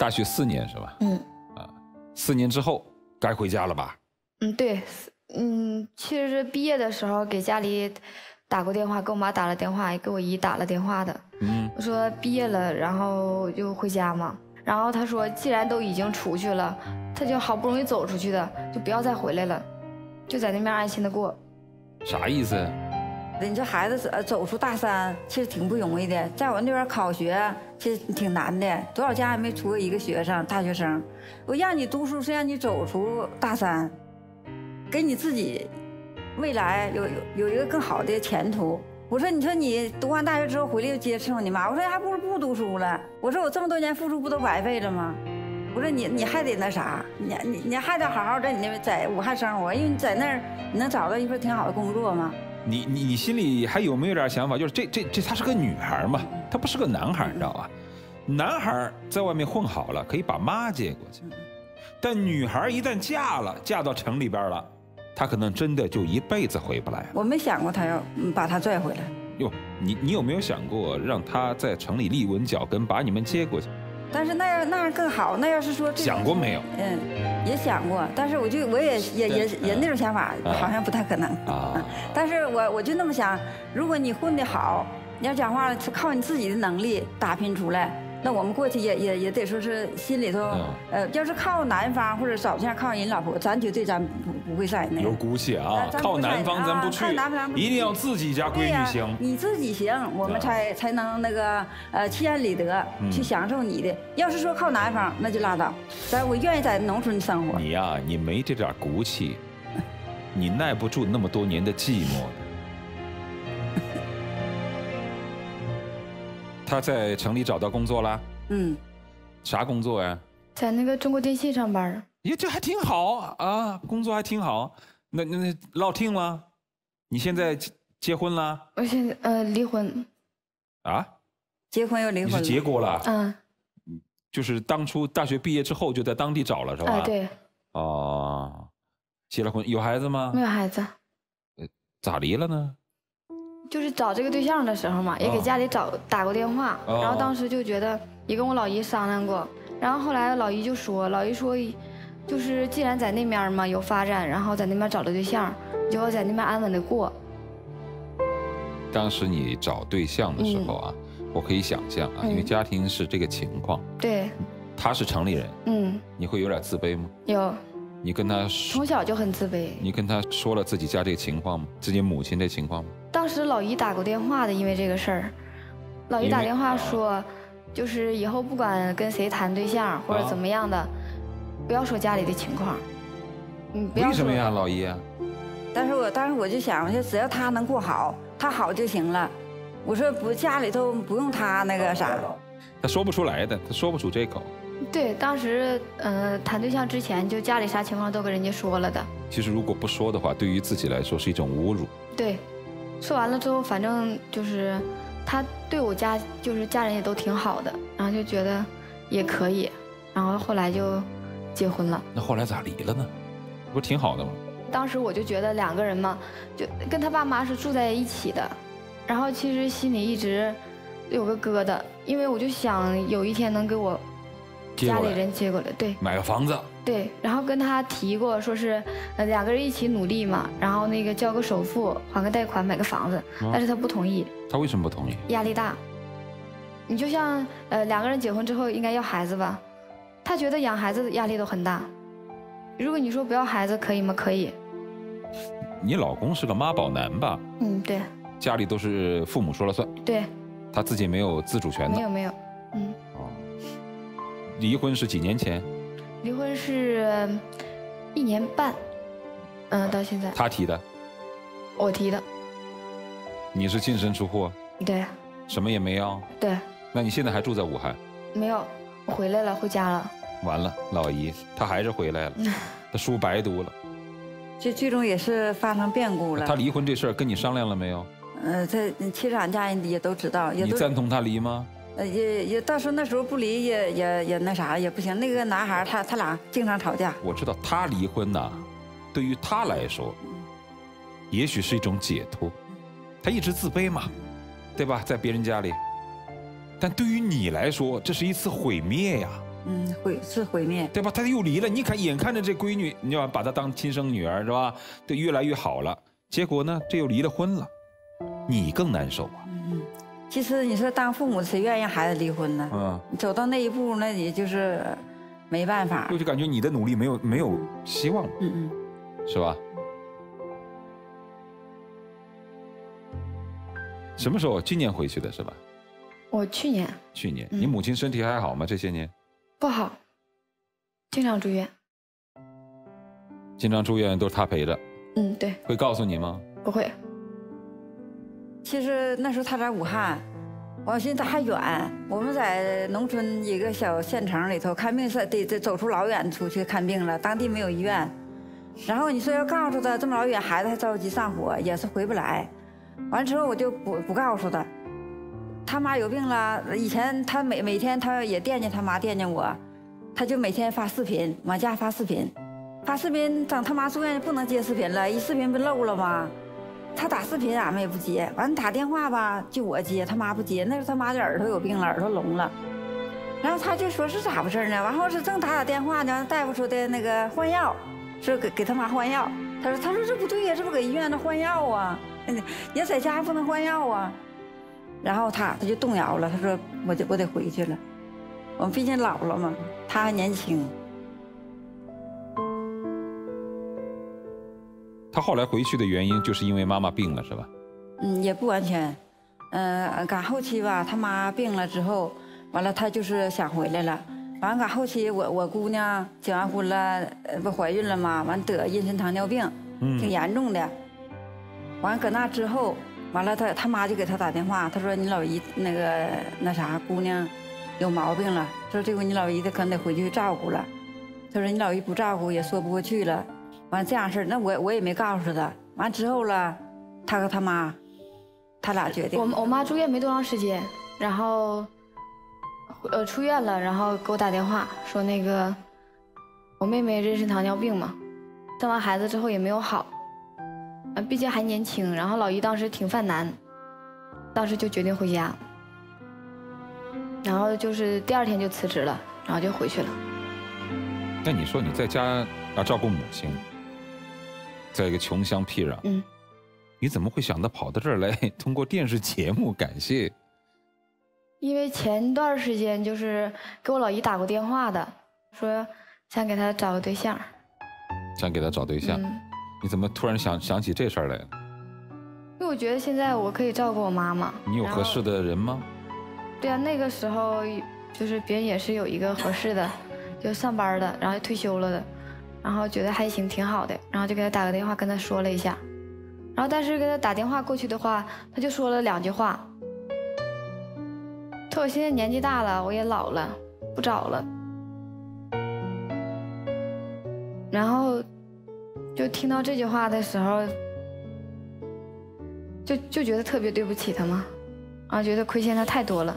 大学4年是吧？4年之后该回家了吧？ 对，其实毕业的时候给家里打过电话，给我妈打了电话，也给我姨打了电话的。我说毕业了，然后就回家嘛。然后他说，既然都已经出去了，他就好不容易走出去的，就不要再回来了，就在那边安心的过。 啥意思？ 你这孩子走出大山，其实挺不容易的。在我那边考学，其实挺难的，多少家也没出过一个学生，大学生。我让你读书是让你走出大山，给你自己未来有一个更好的前途。我说，你说你读完大学之后回来又接伺候你妈，我说还不如不读书了。我说我这么多年付出不都白费了吗？我说你还得那啥，你还得好好在你那在武汉生活，因为你在那儿你能找到一份挺好的工作吗？ 你心里还有没有点想法？就是这她是个女孩嘛，她不是个男孩，你知道吧？男孩在外面混好了，可以把妈接过去，但女孩一旦嫁到城里边了，她可能真的就一辈子回不来了。 我没想过她要把她拽回来。 哟，你有没有想过让她在城里立稳脚跟，把你们接过去？ 但是那样更好。那要是说想过没有？ 也想过，但是我也那种想法好像不太可能啊。但是我就那么想，如果你混得好，你要讲话靠你自己的能力打拼出来，那我们过去也得说是心里头要是靠男方或者找对象靠人老婆，咱绝对不会在那有骨气啊！靠男方咱不去，一定要自己家闺女行。 你自己行，我们才能那个心安理得去享受你的。要是说靠男方，那就拉倒。我愿意在农村生活。 你呀，你没这点骨气，你耐不住那么多年的寂寞的。他在城里找到工作了？啥工作呀？ 在那个中国电信上班。 也这还挺好啊，工作还挺好。那落听了？你现在结婚了？ 我现在离婚。 啊？ 结婚又离婚了？ 你是结过了？就是当初大学毕业之后就在当地找了是吧？ 对。 哦，结了婚，有孩子吗？ 没有孩子。 咋离了呢？ 就是找这个对象的时候嘛，也给家里打过电话，然后当时就觉得也跟我老姨商量过，然后后来老姨说，就是既然在那边嘛有发展，然后在那边找了对象，就要在那边安稳的过。 当时你找对象的时候啊，我可以想象啊，因为家庭是这个情况。 对。 他是城里人。你会有点自卑吗？有。你跟他从小就很自卑。 你跟他说了自己家这个情况吗？自己母亲这情况吗？ 当时老姨打过电话的，因为这个事儿，老姨打电话说，就是以后不管跟谁谈对象或者怎么样的，不要说家里的情况。不要说。 为什么呀，老姨？ 但是我就想，只要他能过好，他好就行了。我说不，家里头不用他那个啥。 他说不出来的，他说不出这口。 对，当时谈对象之前，就家里啥情况都跟人家说了的。 其实如果不说的话，对于自己来说是一种侮辱。 对。说完了之后，反正就是他对我家人也都挺好的，然后就觉得也可以，然后后来就结婚了。 那后来咋离了呢？不是挺好的吗？ 当时我就觉得2个人嘛，就跟他爸妈是住在一起的，然后其实心里一直有个疙瘩，因为我就想有一天能给我家里人接过来，对， 买个房子。 对，然后跟他提过，说是2个人一起努力嘛，然后那个交个首付，还个贷款，买个房子，但是他不同意。 他为什么不同意？ 压力大。你就像2个人结婚之后应该要孩子吧，他觉得养孩子的压力都很大。如果你说不要孩子可以吗？可以。 你老公是个妈宝男吧？ 对。 家里都是父母说了算。 对。 他自己没有自主权的。 没有。 离婚是几年前？ 离婚是1年半，到现在。 他提的？ 我提的。 你是净身出户？ 对。 什么也没要？ 对。 那你现在还住在武汉？ 没有，我回来了，回家了。 完了，老姨，他还是回来了，他书白读了。 这最终也是发生变故了。 他离婚这事儿跟你商量了没有？ 其实俺家人也都知道。 你赞同他离吗？ 也到时候那时候不离也那啥也不行。那个男孩他俩经常吵架。 我知道他离婚呐，对于他来说，也许是一种解脱。他一直自卑嘛，对吧？在别人家里，但对于你来说，这是一次毁灭呀。 是毁灭， 对吧？他又离了，你看眼看着这闺女，你要把她当亲生女儿是吧？对，越来越好了，结果呢，这又离了婚了，你更难受啊。 其实你说当父母谁愿意让孩子离婚呢？走到那一步，那也就是没办法， 就感觉你的努力没有希望，是吧？什么时候？今年回去的是吧？ 我去年。 去年，你母亲身体还好吗？这些年？ 不好，经常住院。 经常住院都是他陪着。 对。 会告诉你吗？ 不会。 其实那时候他在武汉，我寻思他还远，我们在农村一个小县城里头看病是得走出老远出去看病了，当地没有医院。然后你说要告诉他这么老远，孩子还着急上火，也是回不来。完之后我就不告诉他，他妈有病了。以前他每天他也惦记他妈，惦记我，他就每天发视频，往家发视频，等他妈住院不能接视频了，一视频不漏了吗？他打视频俺们也不接，完打电话吧就我接，他妈不接。那时候他妈的耳朵有病了，耳朵聋了，然后他就说是咋回事呢？完后是正打电话呢，大夫说的那个换药，说给他妈换药。他说这不对呀，这不搁医院那换药啊，你在家不能换药啊。然后他就动摇了，他说我得回去了，我们毕竟老了嘛，他还年轻。 他后来回去的原因就是因为妈妈病了，是吧？ 也不完全。赶后期吧，他妈病了之后，完了他就是想回来了。完赶后期我姑娘结完婚了，不怀孕了嘛，完得妊娠糖尿病，挺严重的。完搁那之后，完了他妈就给他打电话，他说你老姨那啥姑娘有毛病了，说这回你老姨子可能得回去照顾了。他说你老姨不照顾也说不过去了。完这样事儿，那我也没告诉他。完之后了，他和他妈，他俩决定。 我妈住院没多长时间，然后出院了，然后给我打电话说那个我妹妹妊娠糖尿病嘛，生完孩子之后也没有好，毕竟还年轻。然后老姨当时挺犯难，当时就决定回家，然后就是第2天就辞职了，然后就回去了。 那你说你在家要照顾母亲，在一个穷乡僻壤，你怎么会想到跑到这儿来，通过电视节目感谢？ 因为前段时间就是给我老姨打过电话的，说想给她找个对象。 想给她找对象，你怎么突然想起这事儿来了？ 因为我觉得现在我可以照顾我妈妈。 你有合适的人吗？ 对啊，那个时候就是别人也是有一个合适的，就上班的，然后退休了的。然后觉得还行，挺好的，然后就给他打个电话，跟他说了一下。然后但是给他打电话过去的话，他就说了2句话。他说我现在年纪大了，我也老了，不找了。然后就听到这句话的时候，就觉得特别对不起他嘛，然后觉得亏欠他太多了。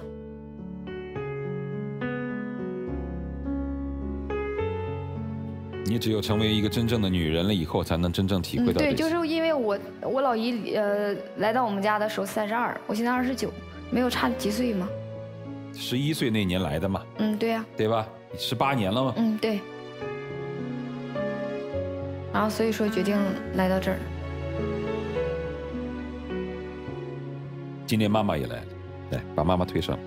你只有成为一个真正的女人了以后，才能真正体会到这些。 对，就是因为我老姨来到我们家的时候32，我现在29，没有差几岁嘛。 11岁那年来的嘛。 对呀。 对吧？18年了嘛。 对。然后所以说决定来到这儿。 今天妈妈也来了，来把妈妈推上。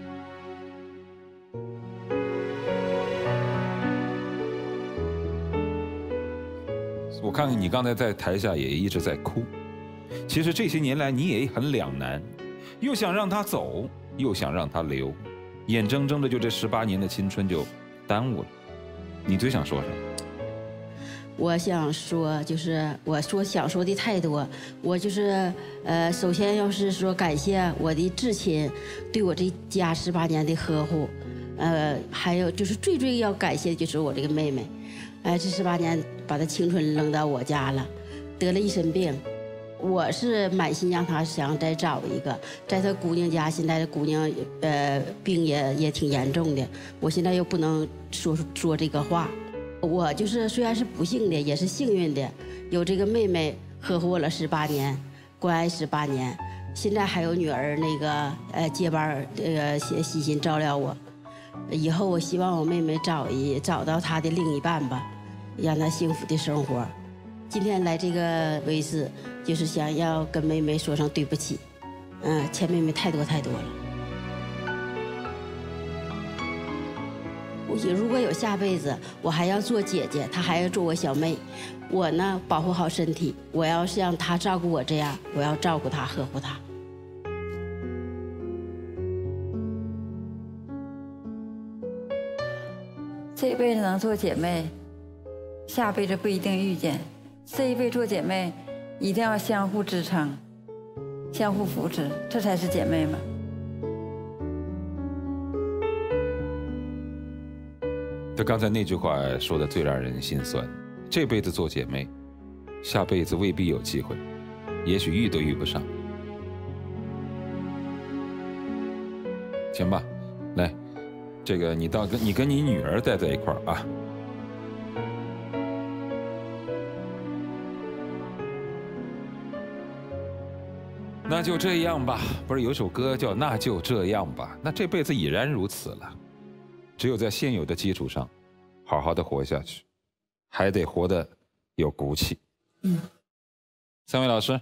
我看看你刚才在台下也一直在哭，其实这些年来你也很两难，又想让他走，又想让他留，眼睁睁的就这18年的青春就耽误了。你最想说什么？ 我想说，就是想说的太多，我就是首先要是说感谢我的至亲对我这家18年的呵护，还有就是最要感谢的就是我这个妹妹。这18年把她青春扔到我家了，得了一身病，我是满心让她想再找一个，在她姑娘家，现在的姑娘病也挺严重的，我现在又不能说这个话，我就是虽然是不幸的，也是幸运的，有这个妹妹呵护我了18年，关爱18年，现在还有女儿那个接班细心照料我。 以后我希望我妹妹找到她的另一半吧，让她幸福的生活。今天来这个位置，就是想要跟妹妹说声对不起，欠妹妹太多太多了。如果有下辈子，我还要做姐姐，她还要做我小妹。我呢，保护好身体，我要像她照顾我这样，我要照顾她，呵护她。 这一辈子能做姐妹，下辈子不一定遇见。这一辈做姐妹，一定要相互支撑，相互扶持，这才是姐妹们。 他刚才那句话说的最让人心酸，这辈子做姐妹，下辈子未必有机会，也许遇都遇不上。行吧，来，这个你跟你女儿待在一块儿啊。那就这样吧，不是有首歌叫《那就这样吧》？那这辈子已然如此了。只有在现有的基础上，好好的活下去，还得活得有骨气。三位老师，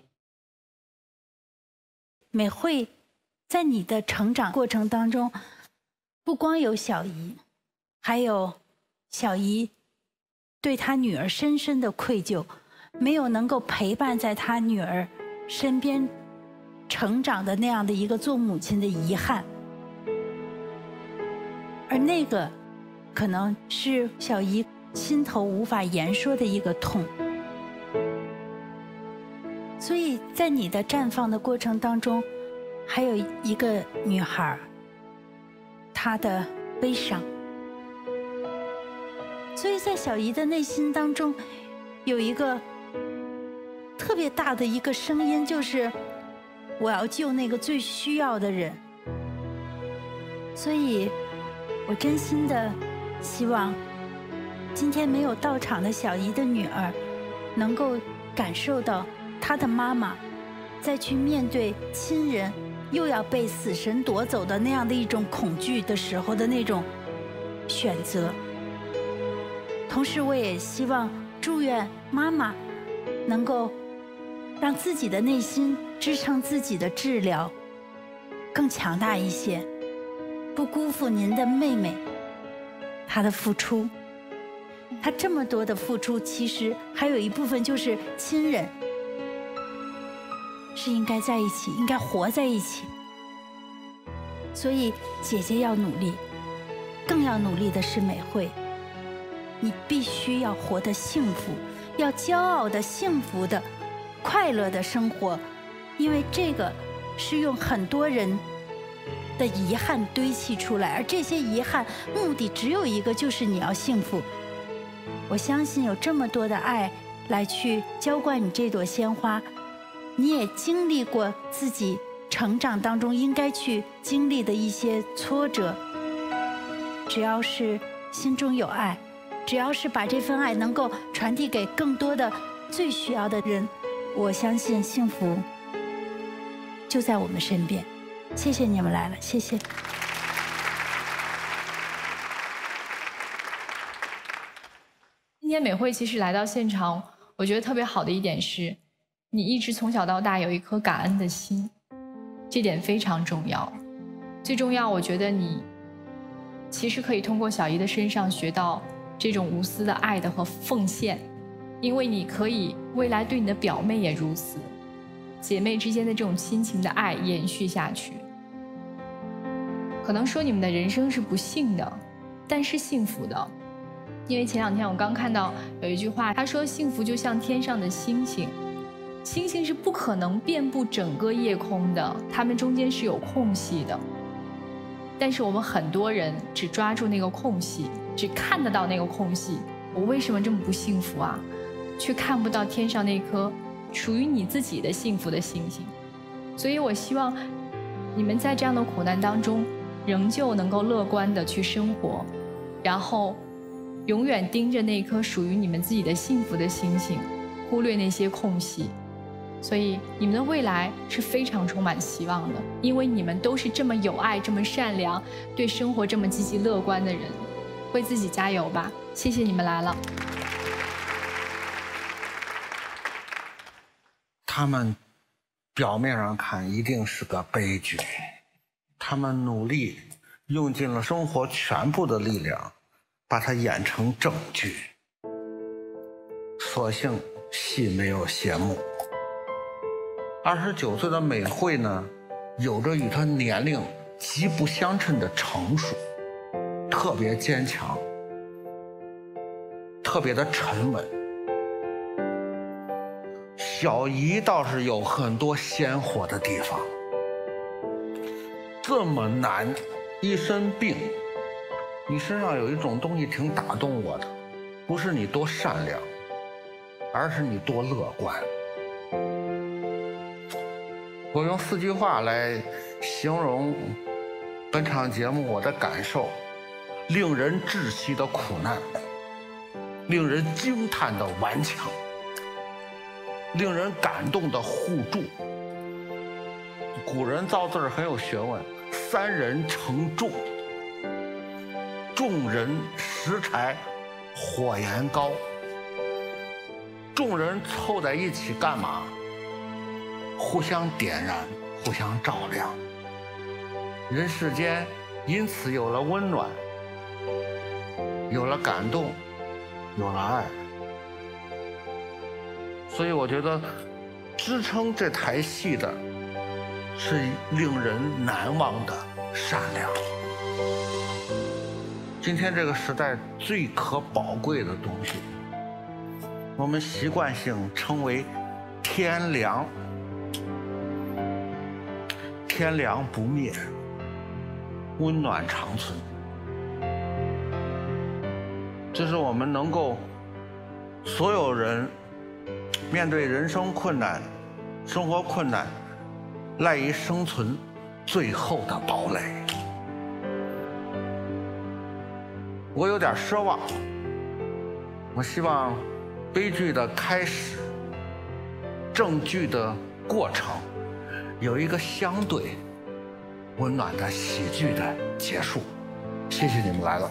美惠，在你的成长过程当中，不光有小姨，还有小姨对她女儿深深的愧疚，没有能够陪伴在她女儿身边成长的那样的一个做母亲的遗憾。而那个可能是小姨心头无法言说的一个痛，所以在你的绽放的过程当中，还有一个女孩，她的悲伤。所以在小姨的内心当中，有一个特别大的一个声音，就是我要救那个最需要的人。所以我真心的希望今天没有到场的小姨的女儿能够感受到她的妈妈在去面对亲人又要被死神夺走的那样的一种恐惧的时候的那种选择。同时我也希望祝愿妈妈能够让自己的内心支撑自己的治疗更强大一些，不辜负您的妹妹她的付出。她这么多的付出，其实还有一部分就是亲人是应该在一起，应该活在一起。所以姐姐要努力，更要努力的是美惠，你必须要活得幸福，要骄傲的、幸福的、快乐的生活，因为这个是用很多人的遗憾堆砌出来，而这些遗憾目的只有一个，就是你要幸福。我相信有这么多的爱来去浇灌你这朵鲜花，你也经历过自己成长当中应该去经历的一些挫折。只要是心中有爱，只要是把这份爱能够传递给更多的最需要的人，我相信幸福就在我们身边。谢谢你们来了，谢谢。 今天美惠其实来到现场，我觉得特别好的一点是，你一直从小到大有一颗感恩的心，这点非常重要。最重要，我觉得你其实可以通过小姨的身上学到这种无私的爱的和奉献，因为你可以未来对你的表妹也如此，姐妹之间的这种亲情的爱延续下去。可能说你们的人生是不幸的，但是幸福的。因为前两天我刚看到有一句话，他说幸福就像天上的星星，星星是不可能遍布整个夜空的，它们中间是有空隙的。但是我们很多人只抓住那个空隙，只看得到那个空隙，我为什么这么不幸福啊？却看不到天上那颗属于你自己的幸福的星星。所以我希望你们在这样的苦难当中，仍旧能够乐观地去生活，然后永远盯着那颗属于你们自己的幸福的星星，忽略那些空隙。 所以你们的未来是非常充满希望的，因为你们都是这么有爱、这么善良、对生活这么积极乐观的人。为自己加油吧！谢谢你们来了。 他们表面上看一定是个悲剧，他们努力用尽了生活全部的力量，把它演成正剧。所幸戏没有谢幕。29岁的美惠呢，有着与她年龄极不相称的成熟，特别坚强，特别的沉稳。小姨倒是有很多鲜活的地方。这么难，一身病，你身上有一种东西挺打动我的，不是你多善良，而是你多乐观。我用4句话来形容本场节目我的感受：令人窒息的苦难，令人惊叹的顽强，令人感动的互助。古人造字儿很有学问，3人成众，众人拾柴火焰高。众人凑在一起干嘛？互相点燃，互相照亮。人世间因此有了温暖，有了感动，有了爱。所以我觉得支撑这台戏的是令人难忘的善良。今天这个时代最可宝贵的东西，我们习惯性称为天良。天良不灭，温暖长存。这是我们能够所有人面对人生困难、生活困难赖以生存最后的堡垒。我有点奢望，我希望悲剧的开始，正剧的过程，有一个相对温暖的喜剧的结束。谢谢你们来了。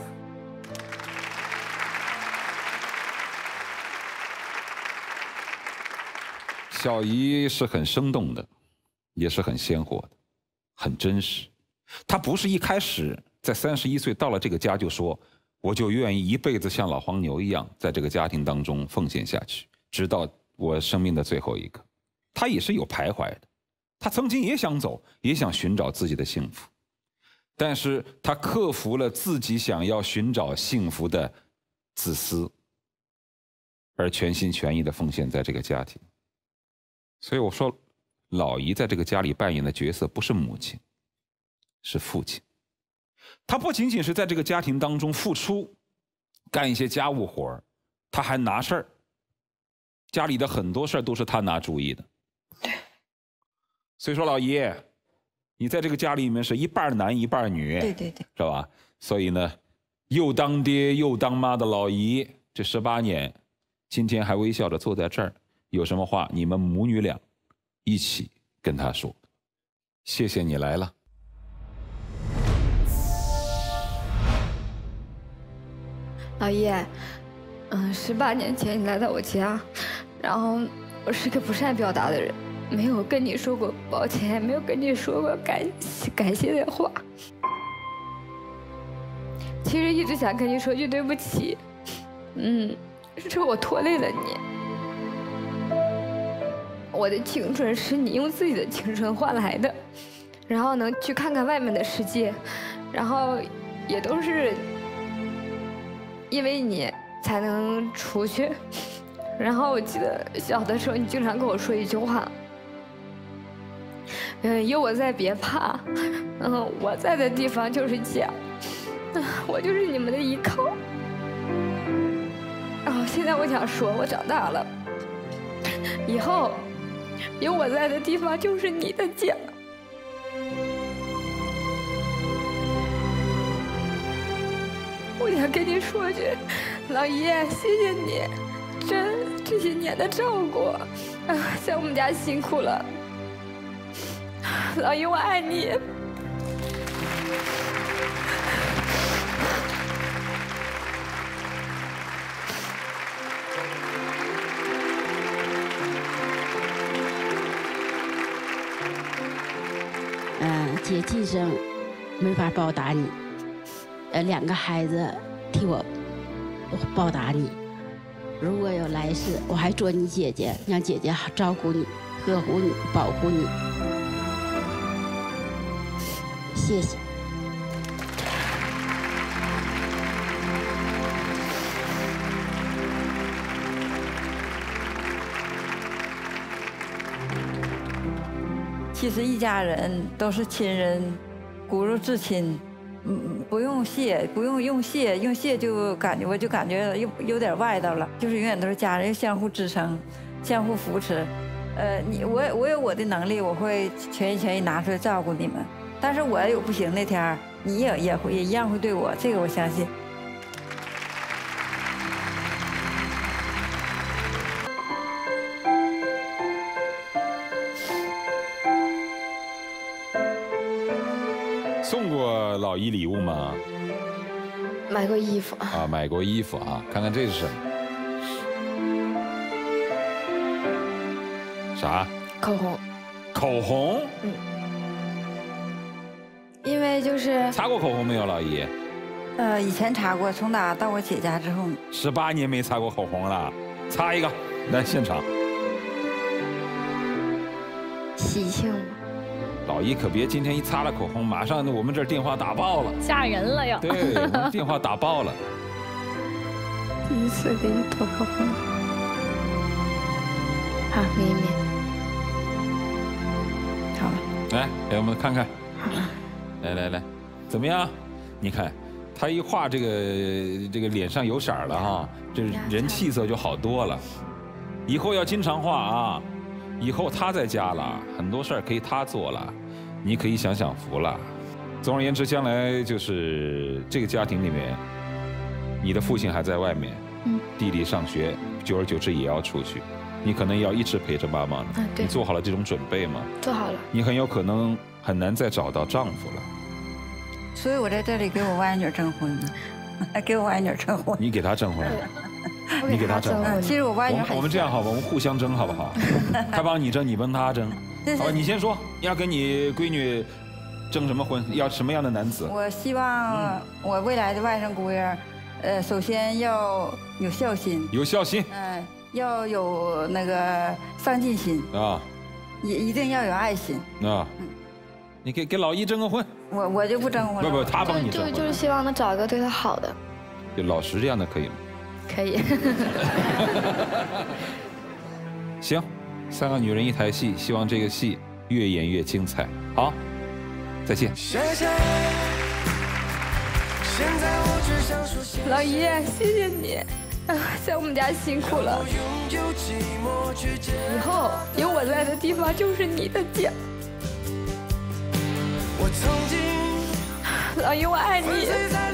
小姨是很生动的，也是很鲜活的，很真实。她不是一开始在31岁到了这个家就说我就愿意一辈子像老黄牛一样在这个家庭当中奉献下去，直到我生命的最后一刻。她也是有徘徊的，她曾经也想走，也想寻找自己的幸福，但是她克服了自己想要寻找幸福的自私，而全心全意的奉献在这个家庭。所以我说，老姨在这个家里扮演的角色不是母亲，是父亲。他不仅仅是在这个家庭当中付出，干一些家务活，他还拿事儿。家里的很多事儿都是他拿主意的。所以说，老姨，你在这个家里面是一半男一半女， 对， 是吧？所以呢，又当爹又当妈的老姨，这18年，今天还微笑着坐在这儿。有什么话你们母女俩一起跟他说。谢谢你来了。 老爷，18年前你来到我家，然后我是个不善表达的人，没有跟你说过抱歉，没有跟你说过感谢的话。其实一直想跟你说句对不起，是我拖累了你。我的青春是你用自己的青春换来的，然后能去看看外面的世界，然后也都是因为你才能出去。然后我记得小的时候你经常跟我说一句话，有我在别怕，我在的地方就是家，我就是你们的依靠。然后现在我想说，我长大了以后有我在的地方就是你的家。我想跟你说句，老爷，谢谢你这些年的照顾，在我们家辛苦了，老姨我爱你。 姐今生没法报答你，2个孩子替我报答你。如果有来世，我还做你姐姐，让姐姐照顾你、呵护你、保护你。谢谢。 其实一家人都是亲人，骨肉至亲，不用谢，不用谢，用谢就感觉我就感觉有点外道了。就是永远都是家人，相互支撑，相互扶持。我有我的能力，我会全心拿出来照顾你们。但是我有不行那天，你也一样会对我，这个我相信。 送过老姨礼物吗？ 买过衣服啊，买过衣服啊，看看这是什么？啥？ 口红。 口红？ 因为就是擦过口红没有，老姨？ 以前擦过，从打到我姐家之后 ，18年没擦过口红了，擦一个，来现场。 喜庆。 老姨可别今天一擦了口红，马上我们这儿电话打爆了， 吓人了要。 对，我们电话打爆了。 第一次给你涂口红，好，抿一抿。好了， 来，给我们看看。来，怎么样？你看，他一画这个脸上有色了哈，这人气色就好多了。以后要经常画啊。以后他在家了，很多事儿可以他做了，你可以享福了。总而言之，将来就是这个家庭里面，你的父亲还在外面，弟弟上学，久而久之也要出去，你可能要一直陪着妈妈了。你做好了这种准备吗？ 做好了。 你很有可能很难再找到丈夫了。 所以我在这里给我外女征婚呢，给我外女征婚。 你给她征婚？你给他征婚， 其实我外女我们这样好吧，我们互相争好不好？他帮你争，你帮他争，好吧？你先说，要跟你闺女征什么婚？要什么样的男子？ 我希望我未来的外甥姑爷，首先要有孝心， 有孝心， 要有那个上进心啊，也一定要有爱心啊。你给老姨征个婚， 我就不征婚了。 不，他帮你征婚， 就是希望能找一个对他好的， 就老石这样的可以吗？ 可以。 行，3个女人1台戏，希望这个戏越演越精彩。好，再见。 老姨，谢谢你，在我们家辛苦了。以后有我在的地方就是你的家。老姨，我爱你。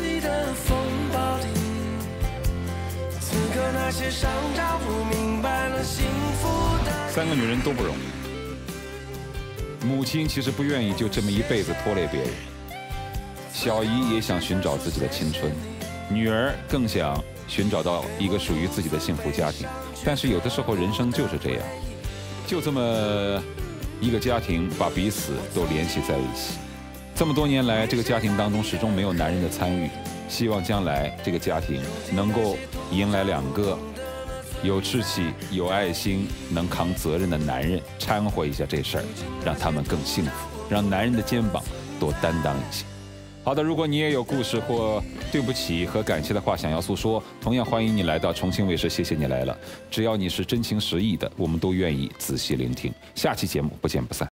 3个女人都不容易，母亲其实不愿意就这么一辈子拖累别人，小姨也想寻找自己的青春，女儿更想寻找到一个属于自己的幸福家庭。但是有的时候人生就是这样，就这么一个家庭把彼此都联系在一起。这么多年来，这个家庭当中始终没有男人的参与，希望将来这个家庭能够迎来2个有志气、有爱心、能扛责任的男人，掺和一下这事儿，让他们更幸福，让男人的肩膀多担当一些。好的，如果你也有故事或对不起和感谢的话想要诉说，同样欢迎你来到重庆卫视，谢谢你来了。只要你是真情实意的，我们都愿意仔细聆听。下期节目不见不散。